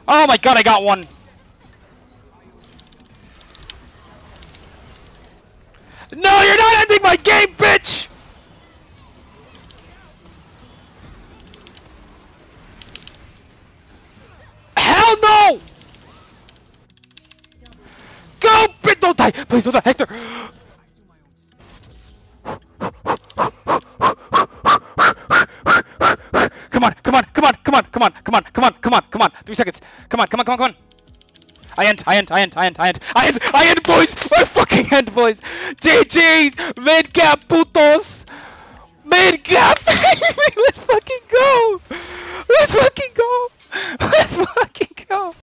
Oh my god, I got one! No, you're not ending my game, bitch! Hell no! Go, bitch! Don't die! Please don't die, Hector! Come on, come on, come on, come on, come on, come on, come on, come on, come on. 3 seconds. Come on, come on, come on, come on. I end, boys! I fucking end, boys! GG's! Mid gap, putos! Mid gap! Let's fucking go! Let's fucking go! Let's fucking go!